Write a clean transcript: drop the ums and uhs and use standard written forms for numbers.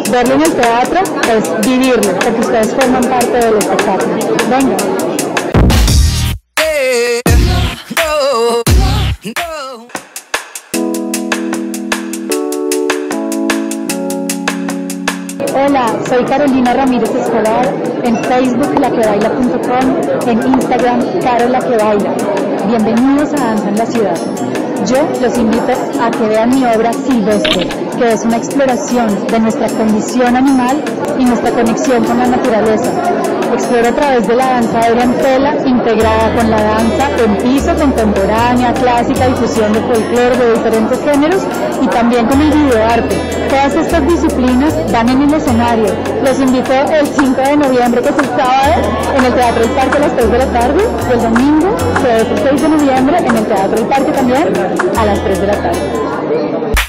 Verlo en el teatro es vivirlo, porque ustedes forman parte del espectáculo. Venga. Hola, soy Carolina Ramírez Escolar, en Facebook laquebaila.com, en Instagram carolaquebaila. Bienvenidos a Danza en la Ciudad. Yo los invito a que vean mi obra Silvestre, que es una exploración de nuestra condición animal y nuestra conexión con la naturaleza. Exploro a través de la danza aérea en tela, integrada con la danza en piso contemporánea, clásica, difusión de folclore de diferentes géneros y también con el videoarte. Todas estas disciplinas van en el escenario. Los invito el 5 de noviembre, que es el sábado, en el Teatro del Parque a las 3 de la tarde, y el domingo, que es el 6 de noviembre, en el Teatro del Parque también, a las 3 de la tarde.